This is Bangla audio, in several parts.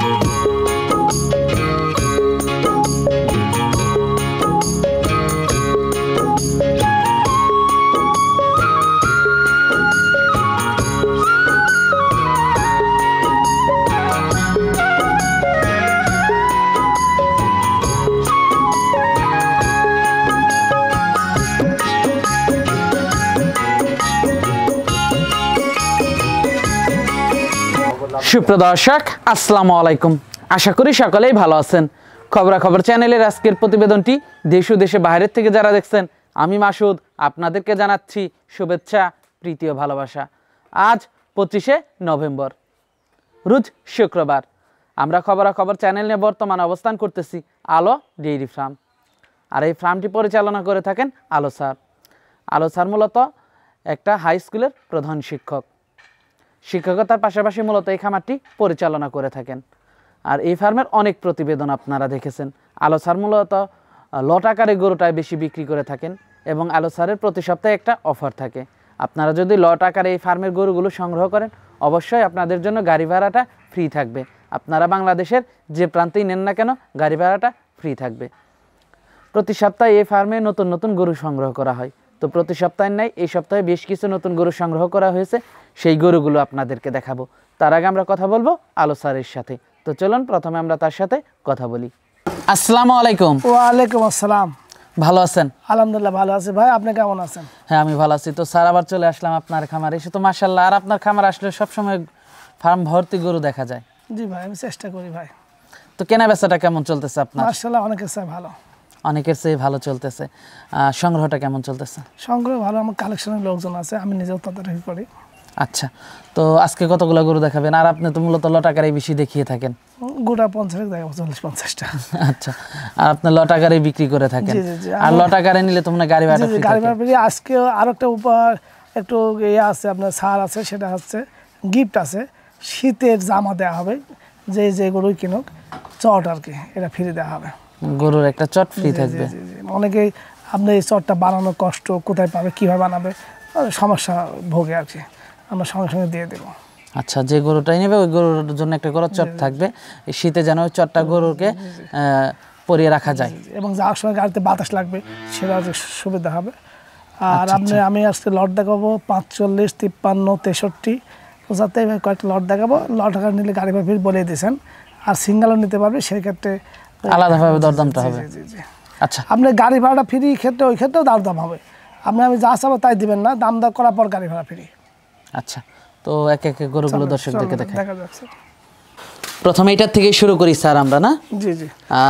সুপ্রদর্শক আসসালামু আলাইকুম, আশা করি সকলেই ভালো আছেন। খবরাখবর চ্যানেলের আজকের প্রতিবেদনটি দেশ ও দেশের বাইরের থেকে যারা দেখছেন, আমি মাসুদ আপনাদেরকে জানাচ্ছি শুভেচ্ছা, প্রীতি ও ভালোবাসা। আজ 25শে নভেম্বর, রোজ শুক্রবার। আমরা খবরাখবর চ্যানেল নিয়ে বর্তমানে অবস্থান করতেছি আলো ডেইরি ফার্ম, আর এই ফার্মটি পরিচালনা করে থাকেন আলো স্যার। আলো স্যার মূলত একটা হাই স্কুলের প্রধান শিক্ষক, শিক্ষকতার পাশাপাশি মূলত এই খামারটি পরিচালনা করে থাকেন। আর এই ফার্মের অনেক প্রতিবেদন আপনারা দেখেছেন। আলো স্যার মূলত লট আকারে গরুটায় বেশি বিক্রি করে থাকেন এবং আলো স্যারের প্রতি সপ্তাহে একটা অফার থাকে। আপনারা যদি লট আকারে এই ফার্মের গরুগুলো সংগ্রহ করেন, অবশ্যই আপনাদের জন্য গাড়ি ভাড়াটা ফ্রি থাকবে। আপনারা বাংলাদেশের যে প্রান্তেই নেন না কেন, গাড়ি ভাড়াটা ফ্রি থাকবে। প্রতি সপ্তাহে এই ফার্মে নতুন নতুন গরু সংগ্রহ করা হয়। তো প্রতি সপ্তাহে নাই, এই সপ্তাহে বেশ কিছু নতুন গরু সংগ্রহ করা হয়েছে, সেই গরুগুলো আপনাদেরকে দেখাবো। তার আগে আমরা কথা বলবো আলো স্যারের সাথে। তো চলুন প্রথমে আমরা তার সাথে কথা বলি। আসসালামু আলাইকুম। ওয়ালাইকুম আসসালাম। ভালো আছেন? আলহামদুলিল্লাহ ভালো আছি ভাই, আপনি কেমন আছেন? হ্যাঁ আমি ভালো আছি। তো স্যার আবার চলে আসলাম আপনার খামারে এসে। তো মাশাআল্লাহ, আর আপনার খামার আসলে সবসময় ফার্ম ভর্তি গরু দেখা যায়। জি ভাই, আমি চেষ্টা করি ভাই। তো কেনা বেচাটা কেমন চলতেছে আপনার? মাশাআল্লাহ অনেকের চেয়ে ভালো। অনেকের চেয়ে ভালো চলতেছে। সংগ্রহটা কেমন চলতেছে? সংগ্রহ ভালো, আমার কালেকশনের লোকজন আছে, আমি নিজেও তদারকি করি। আচ্ছা, তো আজকে কতগুলো গরু দেখাবেন? আর আপনি তো মূলত লট আকারে বেশি দেখিয়ে থাকেন। গোটা 50 দেখাবো, 40-50টা। আচ্ছা, আর আপনি লট আকারে বিক্রি করে থাকেন? জি জি জি। আর লট আকারে নিলে তো মানে গাড়ি ভাড়া ফ্রি। গাড়ি ভাড়া ফ্রি। আজকে আর একটা উপহার একটু ইয়ে আছে, আপনার ছাড় আছে, সেটা হচ্ছে গিফট আছে। শীতের জামা দেওয়া হবে, যে যে গরুই কিনুক, চট আর কি, এটা ফ্রি দেওয়া হবে। গরুর একটা চট ফ্রি থাকবে। অনেকেই আপনি এই চটটা বানানো কষ্ট, কোথায় পাবে, কীভাবে বানাবে, সমস্যা ভোগে আর কি, আমরা সঙ্গে সঙ্গে দিয়ে দেবো। আচ্ছা, যে গরুটাই নেবে ওই গরুর জন্য একটা করে চট থাকবে, এই শীতে যেন ওই চটটা গরুকে পরিয়ে রাখা যায়। এবং যাওয়ার সময় গাড়িতে বাতাস লাগবে, সেটা সুবিধা হবে। আর আমি আজকে লট দেখাবো 45, 53, 63, 75 কয়েকটা লট দেখাবো। লট আকার নিলে গাড়ি ভাড়া ফির বলে দিয়েছেন, আর সিঙ্গেলও নিতে পারবে, সেই ক্ষেত্রে আলাদাভাবে দরদামটা হবে। আচ্ছা, আপনি গাড়ি ভাড়াটা ফ্রি ক্ষেত্রে, ওই ক্ষেত্রেও দরদাম হবে। আমি যা চাবো তাই দিবেন না, দাম দর করার পর গাড়ি ভাড়া ফ্রি। আচ্ছা, তো এক এক গরুগুলো দর্শকদেরকে দেখা যাচ্ছে। প্রথমে এটার থেকে শুরু করি স্যার আমরা, না? জি জি।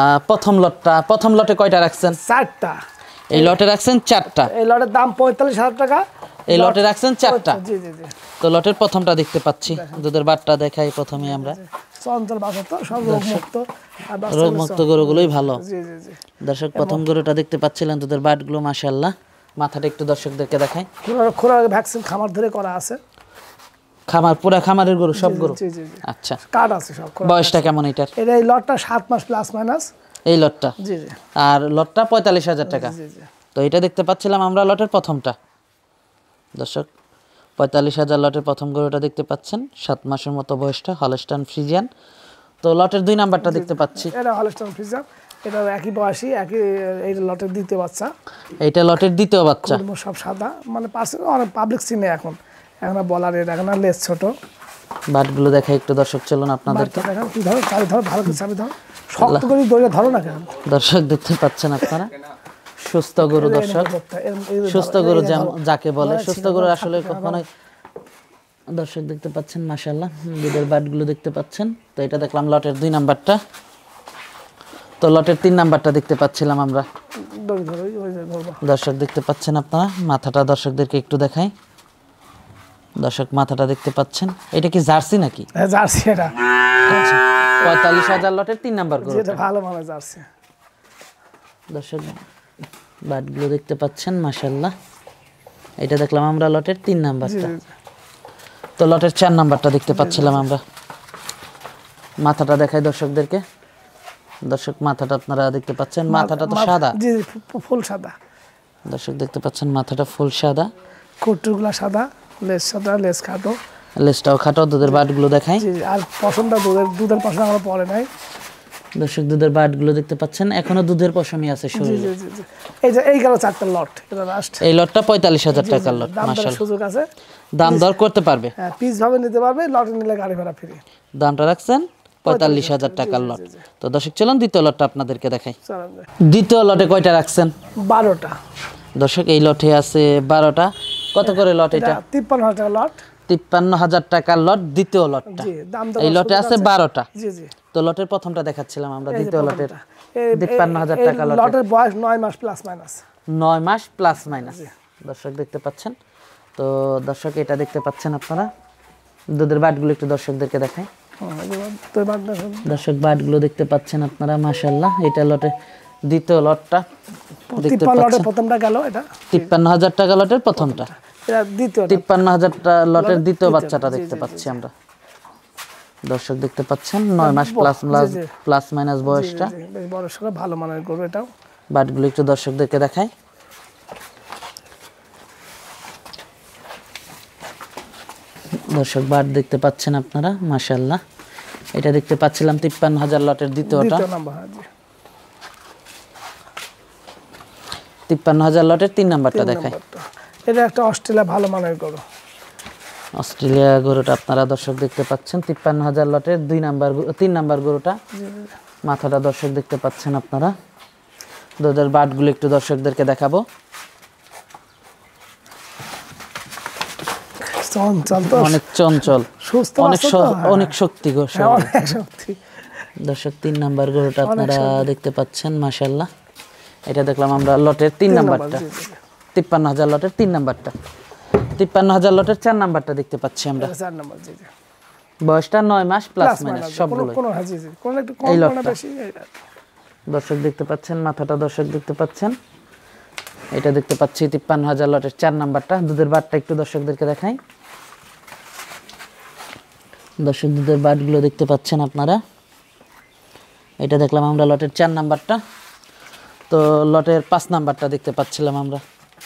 প্রথম লটে কয়টা রাখছেন? 4টা। এই লটে রাখছেন 4টা। এই লটের দাম 45,000 টাকা। এই লটে রাখছেন 4টা। জি জি জি। তো লটের প্রথমটা দেখতে পাচ্ছি, দুধের বাটটা দেখাই প্রথমে আমরা। চঞ্চল বাছর তো, সব রোগমুক্ত, রোগমুক্ত গরুগুলোই ভালো। জি জি জি। দর্শক প্রথম গরুটা দেখতে পাচ্ছিলেন, দুধের বাটগুলো মাশাআল্লাহ। মাথাটা একটু দর্শকদেরকে দেখাই। খোলা ভ্যাকসিন খামার ধরে করা আছে। খামার, পুরা খামারের গরু, সব গরু? জি জি জি। আচ্ছা, কার্ড আছে সব। বয়সটা কেমন এটার? এই লটটা 7 মাস প্লাস মাইনাস। এই লটটা? জি জি। আর লটটা 45,000 টাকা। জি জি। তো এটা দেখতে পাচ্ছিলাম আমরা লটের প্রথমটা। দর্শক 45,000 লটের প্রথম গরুটা দেখতে পাচ্ছেন, 7 মাসের মতো বয়সটা, হলস্টাইন ফ্রিজিয়ান। তো লটের 2 নাম্বারটা দেখতে পাচ্ছি, এটা হলস্টাইন ফ্রিজিয়ান, এটা একই বয়সী, একই, এই লটের দ্বিতীয় বাচ্চা। এইটা লটের দ্বিতীয় বাচ্চা। সব সাদা, মানে পার্সেন্ট অনেক পাবলিক চিনে এখন বলার, এখন লেজ ছোট। বাটগুলো দেখাই একটু দর্শক, চলুন আপনাদেরকে। কি ধরো, চাবি ধরো, ভালো করে চাবি ধরো, শক্ত করে দড়িয়ে ধরো না কেন। দর্শক দেখতে পাচ্ছেন আপনারা, সুস্থ গরু। দর্শক সুস্থ গরু যাকে বলে, সুস্থ গরু আসলে কখনোই, দর্শক দেখতে পাচ্ছেন মাশাআল্লাহ, দুধের বাটগুলো দেখতে পাচ্ছেন। তো এটা দেখলাম লটের 2 নাম্বারটা। তো লটের 3 নাম্বারটা দেখতে পাচ্ছিলাম আমরা। দর্শক দেখতে পাচ্ছেন আপনারা, মাথাটা দর্শকদেরকে একটু দেখাই। দর্শক মাথাটা দেখতে পাচ্ছেন, এটা কি জার্সি নাকি? হ্যাঁ জার্সি। এটা 45,000 লটের 3 নাম্বার গরু, এটা ভালো মানে জার্সি। দর্শক বাটগুলো দেখতে পাচ্ছেন মাশাআল্লাহ। এটা দেখলাম আমরা লটের 3 নাম্বারটা। তো লটের 4 নাম্বারটা দেখতে পাচ্ছিলাম আমরা। মাথাটা দেখাই দর্শকদেরকে। দর্শক মাথাটা আপনারা দেখতে পাচ্ছেন, মাথাটা তো সাদা। জি ফুল সাদা। দর্শক দেখতে পাচ্ছেন মাথাটা ফুল সাদা, কুটুরগুলা সাদা, লেজ সাদা, লেজ খাটো, লেজটাও খাটো, দুধের বাটগুলো দেখাই। জি জি, আর পশমটা দুধের পশম আমরা পরে নাই। দর্শক দুধের বাটগুলো দেখতে পাচ্ছেন, এখনো দুধের পশমই আছে জি শরীরে। জি জি জি, এই যে এই গেল 4টা লট, এটা লাস্ট। এই লটটা 45,000 টাকার লট। দাম দরের মাশাআল্লাহ, সুযোগ আছে, দাম দর করতে পারবে। হ্যাঁ পিস ভাবে নিতে পারবে, লটে নিলে গাড়ি ভাড়া ফ্রি। দামটা রাখছেন 45,000 টাকার লট। তো দর্শক চলুন দ্বিতীয় লটটা আপনাদেরকে দেখাই। চলেন যাই। দ্বিতীয় লটে কয়টা রাখছেন? 12টা। দর্শক এই লটে আছে 12টা। কত করে লট এটা? 53,000 টাকা লট। 53,000 টাকার লট দ্বিতীয় লটটা। জি, দাম দর এই লটে আছে 12টা। জি জি, তো লটের প্রথমটা দেখাচ্ছিলাম আমরা, এই যে দ্বিতীয় লটের প্রথমটা। 53,000 টাকা লট। লটের বয়স 9 মাস প্লাস মাইনাস। 9 মাস প্লাস মাইনাস। দর্শক দেখতে পাচ্ছেন। তো দর্শক এটা দেখতে পাচ্ছেন আপনারা, দুধের বাটগুলো একটু দর্শকদেরকে দেখাই। তো বাদ দেখুন, দর্শক বাটগুলো দেখতে পাচ্ছেন আপনারা, মাশাআল্লাহ। এটা লটে দ্বিতীয় লটটা দেখতে 53 লটের পাচ্ছেন। প্রথমটা গেল, এটা 53,000 টাকা লটের প্রথমটা, এটা দ্বিতীয়। 53,000 লটের দ্বিতীয় বাচ্চাটা দেখতে পাচ্ছি আমরা। দর্শক দেখতে পাচ্ছেন 9 মাস প্লাস মাইনাস বয়সটা। বেশ বড় সড়ো ভালো মানের গরু এটাও। বাটগুলো একটু দর্শকদেরকে দেখাই। দর্শক বাট দেখতে পাচ্ছেন আপনারা, মাশাআল্লাহ। এটা দেখতে পাচ্ছিলাম 53,000 লটের দ্বিতীয়টা। দ্বিতীয় নাম্বার, হ্যাঁ জি। 53,000 লটের 3 নাম্বারটা দেখাই। এটা একটা অস্ট্রেলিয়া ভালো মানের গরু। অস্ট্রেলিয়া গরুটা আপনারা দর্শক দেখতে পাচ্ছেন, 53,000 লটের 3 নাম্বার গরুটা। মাথাটা দর্শক দেখতে পাচ্ছেন আপনারা। দুধের বাটগুলো একটু দর্শকদেরকে দেখাবো। চঞ্চল তো, অনেক চঞ্চল, সুস্থ অনেক শক্তি গো। অনেক শক্তি। দর্শক 3 নাম্বার গরুটা আপনারা দেখতে পাচ্ছেন, মাশাআল্লাহ। এটা দেখলাম আমরা লটের 3 নাম্বারটা, 53,000 লটের 3 নাম্বারটা। 53,000 লটের 4 নাম্বারটা দেখতে পাচ্ছি আমরা। 4 নাম্বার, জি জি। বয়সটা 9 মাস প্লাস মাইনাস সবগুলো। কোন হ্যাঁ জি জি, কোন একটু কম কোন বেশি। দর্শক দেখতে পাচ্ছেন, মাথাটা দর্শক দেখতে পাচ্ছেন। এটা দেখতে পাচ্ছি 53,000 লটের 4 নাম্বারটা। দুধের বাটটা একটু দর্শকদেরকে দেখাই। দর্শক দুধের বাটগুলো দেখতে পাচ্ছেন আপনারা। এটা দেখলাম আমরা লটের 4 নাম্বারটা। তো লটের 5 নাম্বারটা দেখতে পাচ্ছিলাম আমরা।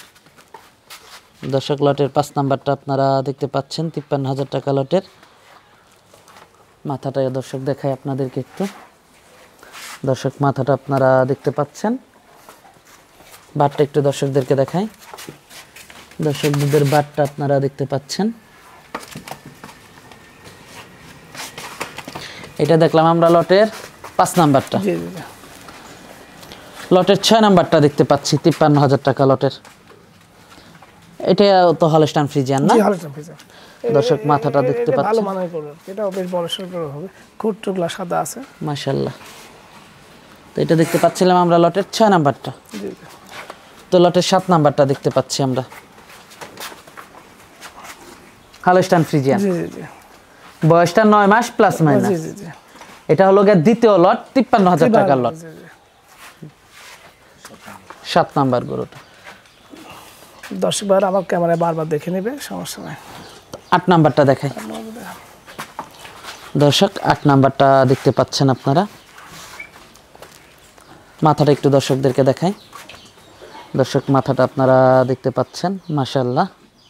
দর্শক লটের 5 নাম্বারটা আপনারা দেখতে পাচ্ছেন, 53,000 টাকা লটের। মাথাটা দর্শক দেখাই আপনাদেরকে একটু। দর্শক মাথাটা আপনারা দেখতে পাচ্ছেন। বাটটা একটু দর্শকদেরকে দেখাই। দর্শক দুধের বাটটা আপনারা দেখতে পাচ্ছেন। এটা দেখলাম আমরা লটের 5 নাম্বারটা। জি জি জি। লটের 6 নাম্বারটা দেখতে পাচ্ছি, 53,000 টাকা লটের। এটা তো হলস্টাইন ফ্রিজিয়ান না? জি হলস্টাইন ফ্রিজিয়ান। দর্শক মাথাটা দেখতে পাচ্ছেন, ভালো মানের গরু, এটাও বেশ বড় সড় গরু হবে। খুঁটটুকলা সাদা আছে, মাশাআল্লাহ। তো এটা দেখতে পাচ্ছিলাম আমরা লটের 6 নাম্বারটা। জি জি। তো লটের 7 নাম্বারটা দেখতে পাচ্ছি আমরা, হলস্টাইন ফ্রিজিয়ান। জি জি জি। বয়সটা 9 মাস প্লাস মাইনাস। জি জি জি। এটা হলো গিয়ে দ্বিতীয় লট, 53,000 টাকার লট। জি জি। 7 নাম্বার গরুটা। দর্শকবার আমার ক্যামেরায় বারবার দেখে নেবে, সমস্যা নাই। 8 নাম্বারটা দেখাই। দর্শক 8 নাম্বারটা দেখতে পাচ্ছেন আপনারা। মাথাটা একটু দর্শকদেরকে দেখাই। দর্শক মাথাটা আপনারা দেখতে পাচ্ছেন, মাশাআল্লাহ।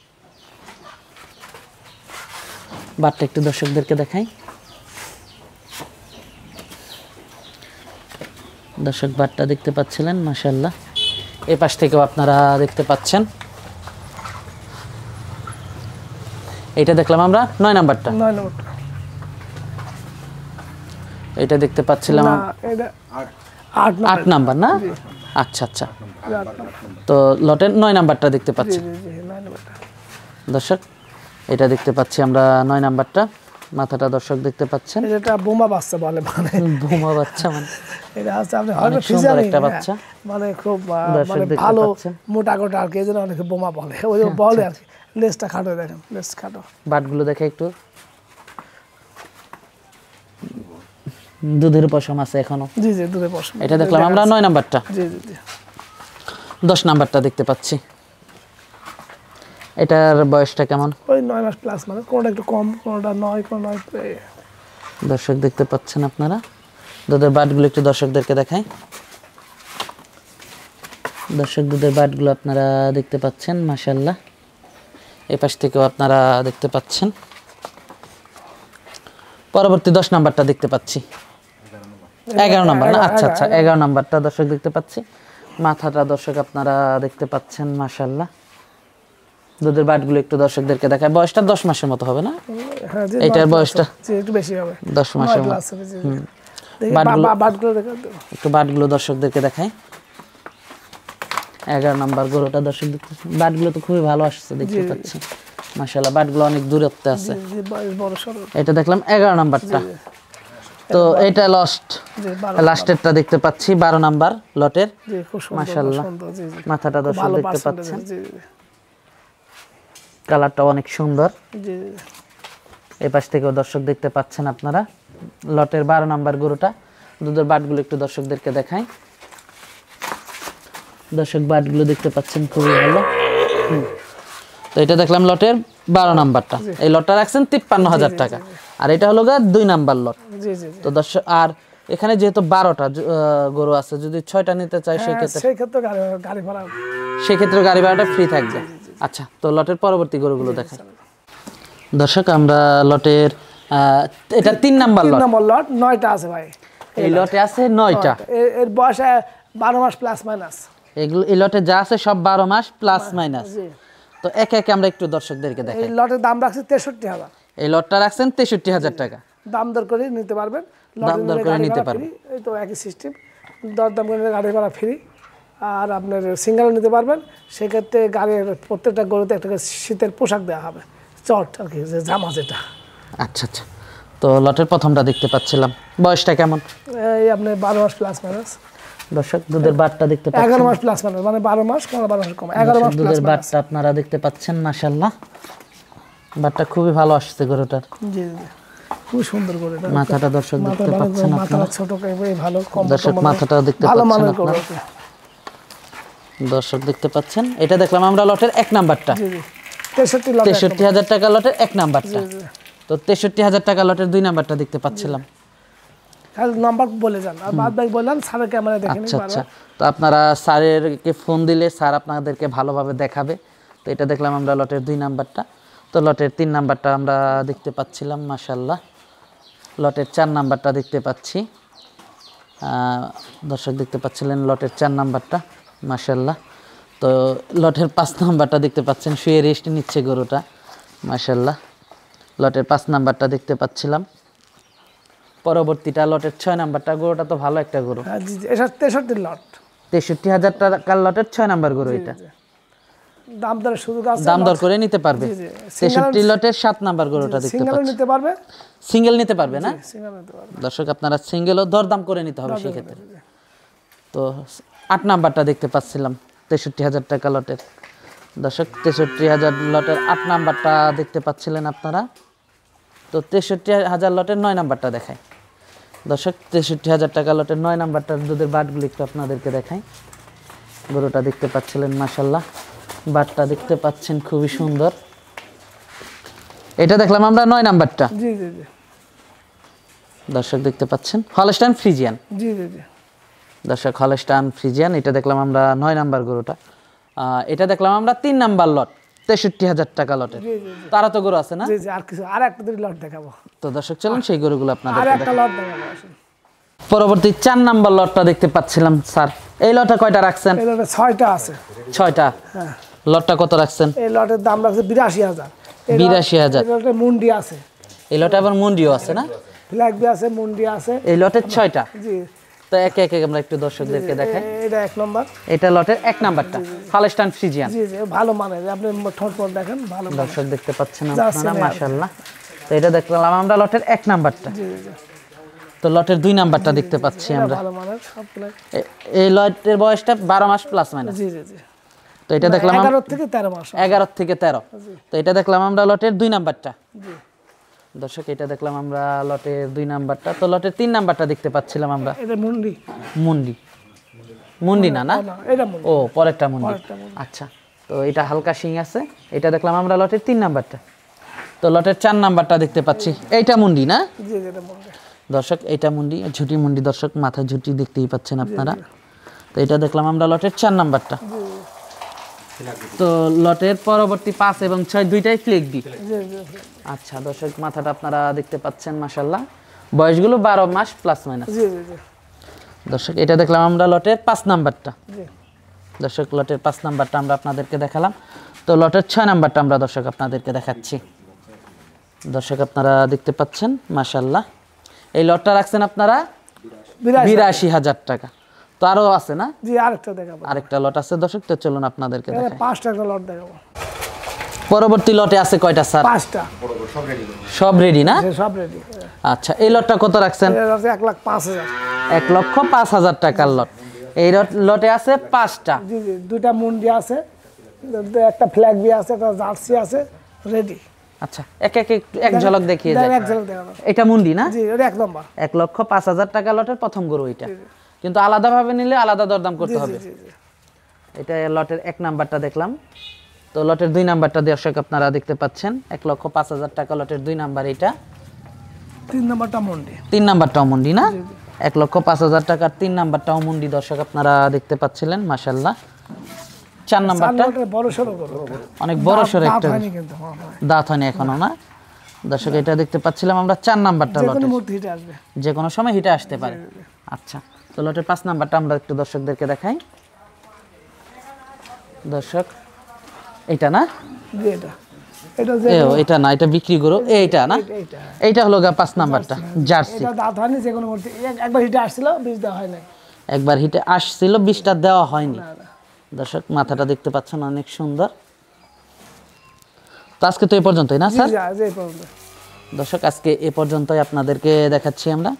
বাটটা একটু দর্শকদেরকে দেখাই। দর্শক বাটটা দেখতে পাচ্ছিলেন, মাশাআল্লাহ। এই পাশ থেকেও আপনারা দেখতে পাচ্ছেন। এটা দেখলাম আমরা 9 নাম্বারটা। 9 নম্বর। এটা দেখতে পাচ্ছিলাম না, এটা 8 নম্বর। 8 নাম্বার না? আচ্ছা আচ্ছা। তো লটের 9 নাম্বারটা দেখতে পাচ্ছি। জি জি, 9 নম্বরটা। দর্শক এটা দেখতে পাচ্ছি আমরা 9 নাম্বারটা। মাথাটা দর্শক দেখতে পাচ্ছেন। এটা বোমা বাচ্চা বলে, মানে বোমা বাচ্চা মানে এটা হচ্ছে আপনি অনেক হয়তো সুন্দর ফিজারি একটা বাচ্চা। মানে খুব দর্শক মানে দেখতে ভালো পাচ্ছেন। মোটা কোটা আর কি, এই জন্য অনেকে বোমা বলে, ওই যে বলে আর কি। লেজটা খাটো, দেখেন লেজ খাটো। বাটগুলো দেখে একটু, দুধের পশম আছে এখনো। জি জি, দুধে পশম। এটা দেখলাম আমরা 9 নাম্বারটা। জি জি জি। 10 নাম্বারটা দেখতে পাচ্ছি। এটার বয়সটা কেমন? ওই 9 মাস প্লাস, মানে কোনটা একটু কম, কোনটা 9, কোন 9। দর্শক দেখতে পাচ্ছেন আপনারা। দুধের বাটগুলো একটু দর্শকদেরকে দেখাই। দর্শক দুধের বাটগুলো আপনারা দেখতে পাচ্ছেন, মাশাআল্লাহ। এই পাশ থেকেও আপনারা দেখতে পাচ্ছেন। পরবর্তী 10 নাম্বারটা দেখতে পাচ্ছি 11 নাম্বার না আচ্ছা আচ্ছা 11 নাম্বারটা দর্শক দেখতে পাচ্ছি মাথাটা দর্শক আপনারা দেখতে পাচ্ছেন মাশাআল্লাহ দুধের বাটগুলো একটু দর্শকদেরকে দেখায় বয়সটা 10 মাসের মতো হবে না হ্যাঁ জি এটার বয়সটা জি একটু বেশি হবে 10 মাসের মতো বাটগুলো দেখো একটু বাটগুলো দর্শকদেরকে দেখায় 11 নাম্বার গরুটা দর্শক দেখতে বাটগুলো তো খুবই ভালো আসছে দেখতে পাচ্ছি মাশাআল্লাহ বাটগুলো অনেক দূরত্বে আছে জি বড় সরো এটা দেখলাম 11 নাম্বারটা তো এটা লাস্টেরটা দেখতে পাচ্ছি 12 নাম্বার লটের জি খুব সুন্দর মাশাআল্লাহ জি মাথাটা দর্শক ভালো দেখতে পার্সেন্টেজ পাচ্ছেন জি কালারটা অনেক সুন্দর জি এই পাশ থেকেও দর্শক দেখতে পাচ্ছেন আপনারা লটের 12 নাম্বার গরুটা দুধের বাটগুলো একটু দর্শকদেরকে দেখাই দর্শক বাটগুলো দেখতে পাচ্ছেন খুবই ভালো তো এটা দেখলাম লটের 12 নাম্বারটা এই লটটা রাখছেন 53000 টাকা আর এটা হলো 2 নাম্বার লট জি জি তো দর্শক আর এখানে যেহেতু 12টা গরু আছে যদি 6টা নিতে চাই সেই ক্ষেত্রে গাড়ি ভাড়াটা ফ্রি থাকবে আচ্ছা তো লটের পরবর্তী গরুগুলো দেখাই দর্শক আমরা লটের এটা 3 নাম্বার লট 3 নাম্বার লট 9টা আছে ভাই এই লটে আছে 9টা এর বয়স 12 মাস প্লাস মাইনাস এগুলো এই লটে যা আছে সব 12 মাস প্লাস মাইনাস তো একে একে আমরা একটু দর্শকদেরকে দেখাই এই লটের দাম রাখছি 63000 এই লটটা রাখছেন 63000 টাকা দাম দর করে নিতে পারবেন দাম দর করে নিতে পারবেন এই তো একই সিস্টেম দর দাম করে গাড়ি ভাড়া ফ্রি আর আপনার সিঙ্গেল নিতে পারবেন সেই ক্ষেত্রে গাড়ির প্রত্যেকটা গরুতে একটা শীতের পোশাক দেওয়া হবে চট আর কি যে জামা যেটা আচ্ছা আচ্ছা তো লটের প্রথমটা দেখতে পাচ্ছিলাম বয়সটা কেমন এই আপনি 12 মাস প্লাস মাইনাস দর্শক দুধের বাটটা দেখতে পাচ্ছেন 11 মাস প্লাস মাইনাস মানে 12 মাস কোন 12 মাস কম 11 মাস প্লাস দুধের বাটটা আপনারা দেখতে পাচ্ছেন মাশাআল্লাহ বাটটা খুবই ভালো আসছে গরুটার জি জি খুব সুন্দর করে এটা মাথাটা দর্শক দেখতে পাচ্ছেন মাথাটা ছোট করে ভালো কম দর্শক মাথাটা দেখতে ভালো পাচ্ছেন মানের আপনারা করে দর্শক দেখতে পাচ্ছেন এটা দেখলাম আমরা লটের 1 নাম্বারটা জি জি 63 লট 63000 টাকা লটের 1 নাম্বারটা তো 63000 টাকা লটের 2 নাম্বারটা দেখতে পাচ্ছিলাম খালি নাম্বার বলে যান আর বাদ বাকি বললেন স্যারের ক্যামেরা দেখেন আচ্ছা আচ্ছা তো আপনারা স্যারেরকে ফোন দিলে স্যার আপনাদেরকে ভালোভাবে দেখাবে তো এটা দেখলাম আমরা লটের 2 নাম্বারটা তো লটের 3 নাম্বারটা আমরা দেখতে পাচ্ছিলাম মাশাআল্লাহ লটের 4 নাম্বারটা দেখতে পাচ্ছি দর্শক দেখতে পাচ্ছিলেন লটের 4 নাম্বারটা মাশাআল্লাহ তো লটের 5 নাম্বারটা দেখতে পাচ্ছেন শুয়ে রেস্ট নিচ্ছে গরুটা মাশাআল্লাহ লটের 5 নাম্বারটা দেখতে পাচ্ছিলাম পরবর্তীটা লটের 6 নাম্বারটা গরুটা তো ভালো একটা গরু হ্যাঁ জি জি এটা 63 লট 63000 টাকার লটের 6 নাম্বার গরু এটা দাম দরের সুযোগ আছে দাম দর করে নিতে পারবে 63 লটের 7 নাম্বার গরুটা দেখতে সিঙ্গেল পাচ্ছেন নিতে পারবে সিঙ্গেল নিতে পারবে না সিঙ্গেল নিতে পারবে দর্শক আপনারা সিঙ্গেলও দরদাম করে নিতে হবে সেই ক্ষেত্রে তো 8 নাম্বারটা দেখতে পাচ্ছিলাম 63000 টাকা লটের দর্শক 63000 লটের 8 নাম্বারটা দেখতে পাচ্ছিলেন আপনারা তো 63000 লটের 9 নাম্বারটা দেখাই দর্শক 63000 টাকা লটের 9 নাম্বারটার দুধের বাটগুলো একটু আপনাদেরকে দেখাই গরুটা দেখতে পাচ্ছিলেন মাশাআল্লাহ বাটটা দেখতে পাচ্ছেন খুবই সুন্দর এটা দেখলাম আমরা 9 নাম্বারটা জি জি জি দর্শক দেখতে পাচ্ছেন হলস্টাইন ফ্রিজিয়ান জি জি জি দর্শক হলস্টাইন ফ্রিজিয়ান এটা দেখলাম আমরা 9 নাম্বার গরুটা এটা দেখলাম আমরা 3 নাম্বার লট 63000 টাকা লটের তারা তো গরু আছে না জি জি আর কিছু আর একটা দুই লট দেখাবো তো দর্শক চলুন সেই গরুগুলো আর আপনাদের একটা লট দেখাবো আসুন পরবর্তী 4 নাম্বার লটটা দেখতে পাচ্ছিলাম স্যার এই লটটা কয়টা রাখছেন এই লটে 6টা আছে 6টা হ্যাঁ লটটা কত রাখছেন এই লটের দাম রাখছে 82000 82000 এই লটে মুন্ডি আছে এই লটে আবার মন্ডিও আছে না ফ্ল্যাগ বি আছে মুন্ডি আছে এই লটের 6টা জি তো একে একে আমরা একটু দর্শকদেরকে দেখাই এটা 1 নম্বর এটা লটের 1 নাম্বারটা হলস্টাইন ফ্রিজিয়ান জি জি ভালো মানের আপনি ঠোঁট পর দেখেন ভালো মানের। দর্শক দেখতে পাচ্ছেন যা আপনারা আছে মাশাআল্লাহ তো এটা দেখলাম আমরা লটের 1 নাম্বারটা জি জি তো লটের 2 নাম্বারটা দেখতে পাচ্ছি এটা আমরা ভালো মানের সবগুলো এই লটের বয়সটা 12 মাস প্লাস মাইনাস জি জি জি তো এটা দেখলাম 11 থেকে 13 মাস 11 থেকে 13 তো এটা দেখলাম আমরা লটের 2 নাম্বারটা জি দর্শক এটা দেখলাম আমরা লটের 2 নাম্বারটা তো লটের 3 নাম্বারটা দেখতে পাচ্ছিলাম আমরা এটা মুন্ডি মুন্ডি মুন্ডি না না না এটা মুন্ডি ও পরেরটা মুন্ডি পরেরটা মুন্ডি। আচ্ছা তো এটা হালকা শিং আছে এটা দেখলাম আমরা লটের 3 নাম্বারটা তো লটের 4 নাম্বারটা দেখতে পাচ্ছি এইটা মুন্ডি না জি জি এটা মুন্ডি দর্শক এইটা মুন্ডি ঝুটি মুন্ডি দর্শক মাথায় ঝুটি দেখতেই পাচ্ছেন আপনারা তো এটা দেখলাম আমরা লটের 4 নাম্বারটা তো লটের পরবর্তী 5 এবং 6 দুইটাই ফ্লেক বি। জি জি জি। আচ্ছা দর্শক, মাথাটা আপনারা দেখতে পাচ্ছেন মাশাআল্লাহ, বয়সগুলো 12 মাস প্লাস মাইনাস। জি জি জি দর্শক এটা দেখলাম আমরা লটের 5 নাম্বারটা। জি। দর্শক লটের 5 নাম্বারটা আমরা আপনাদেরকে দেখালাম। তো লটের 6 নাম্বারটা আমরা দর্শক আপনাদেরকে দেখাচ্ছি। দর্শক আপনারা দেখতে পাচ্ছেন মাশাআল্লাহ, এই লটটা রাখছেন আপনারা 82,000 টাকা। তো আরো আছে না? জি, আরেকটা দেখাবো। আরেকটা লট আছে দর্শক, তো চলুন আপনাদেরকে এখানে দেখাই। 5টা একটা লট দেখাবো। পরবর্তী লটে আছে কয়টা স্যার? 5টা। সব রেডি না? জি, সব রেডি। আচ্ছা, এই লটটা কত রাখছেন? এটা হচ্ছে 1,05,000। 1,05,000 টাকার লট। এই লটে আছে 5টা। জি জি, দুইটা মুন্ডি আছে, একটা ফ্ল্যাগ বি আছে, একটা জার্সি আছে, রেডি। আচ্ছা, এক ঝলক দেখিয়ে যায়। এক ঝলক দেখাবো। এটা মুন্ডি না? জি, এটা 1 নম্বর। 1,05,000 টাকা লটের প্রথম গরু এটা। কিন্তু আলাদাভাবে নিলে আলাদা দরদাম করতে হবে। জি জি। এটা লটের 1 নাম্বারটা দেখলাম। তো লটের 2 নাম্বারটা দর্শক আপনারা দেখতে পাচ্ছেন, 1,05,000 টাকা লটের 2 নাম্বার এটা। 3 নম্বরটা মুন্ডি। 3 নাম্বারটাও মুন্ডি না? 1,05,000 টাকার 3 নাম্বারটাও মুন্ডি দর্শক আপনারা দেখতে পাচ্ছিলেন মাশাআল্লাহ। 4 নাম্বারটা বড় সরো করো, অনেক বড় সরো একটা, দাঁত হয়নি কিন্তু। হ্যাঁ হ্যাঁ, দাঁত হয়নি এখনো না দর্শক। এটা দেখতে পাচ্ছিলাম আমরা 4 নাম্বারটা যে লটে, কোনো মুহূর্তে হিটে আসবে। যে কোনো সময় হিটে আসতে পারে। আচ্ছা, তো লটের 5 নাম্বারটা আমরা একটু দর্শকদেরকে দেখাই। দর্শক এটা না? জি, এটা এটা যে এটা না, এটা বিক্রি করো। এইটা না? এইটা এইটা হলো 5 নাম্বারটা জার্সি। এটা দাঁত হয়নি, যে কোনো মুহূর্তে একবার হিটে আসছিল, বীজ দেওয়া হয় নাই। একবার হিটে আসছিল, 20টা দেওয়া হয়নি। দর্শক মাথাটা দেখতে পাচ্ছেন অনেক সুন্দর। তো আজকে তো এই পর্যন্তই না জি স্যার? জি, আজ এই পর্যন্ত। দর্শক আজকে এ পর্যন্তই আপনাদেরকে দেখাচ্ছি আমরা।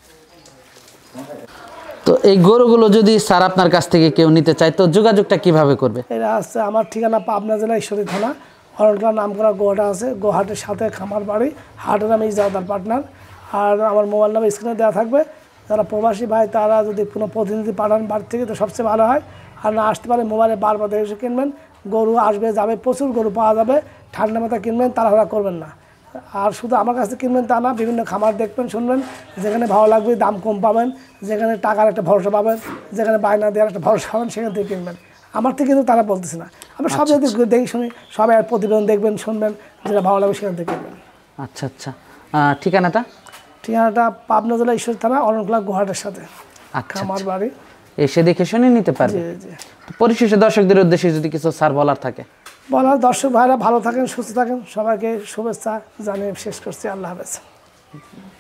তো এই গরুগুলো যদি স্যার আপনার কাছ থেকে কেউ নিতে চায় তো যোগাযোগটা কিভাবে করবে? এটা হচ্ছে আমার ঠিকানা পাবনা জেলা ঈশ্বরী থানা, হরণখলা নাম করা গোহাটা আছে, গোহাটের সাথে খামার বাড়ি, হাটের আমি ইজাদার পার্টনার। আর আমার মোবাইল নাম্বার স্ক্রিনে দেওয়া থাকবে। যারা প্রবাসী ভাই তারা যদি কোনো প্রতিনিধি পাঠান বাড়ি থেকে তো সবচেয়ে ভালো হয়। আর না আসতে পারে মোবাইলে বারবার দেখে এসে কিনবেন। গরু আসবে যাবে, প্রচুর গরু পাওয়া যাবে। ঠান্ডা মাথায় কিনবেন, তাড়াহুড়া করবেন না। আর শুধু আমার কাছে কিনবেন তা না, বিভিন্ন খামার দেখবেন, শুনবেন, যেখানে ভালো লাগবে, দাম কম পাবেন, যেখানে টাকার একটা ভরসা পাবেন, যেখানে বায়না দেওয়ার একটা ভরসা পাবেন, সেখান থেকে কিনবেন। আমার থেকে কিন্তু তারা বলতেছে না, আমি সব যদি দেখি শুনি, সবাই প্রতিবেদন দেখবেন, শুনবেন, যেটা ভালো লাগবে সেখান থেকে কিনবেন। আচ্ছা আচ্ছা, ঠিকানাটা? ঠিকানাটা পাবনা জেলা ঈশ্বর থানা, হরণখলা গোহাটের সাথে আচ্ছা, খামার বাড়ি। এসে দেখে শুনে নিতে পারবে। জি জি। তো পরিশেষে দর্শকদের উদ্দেশ্যে যদি কিছু স্যার বলার থাকে? বলার, দর্শক ভাইরা ভালো থাকেন, সুস্থ থাকেন, সবাইকে শুভেচ্ছা জানিয়ে শেষ করছি। আল্লাহ হাফেজ।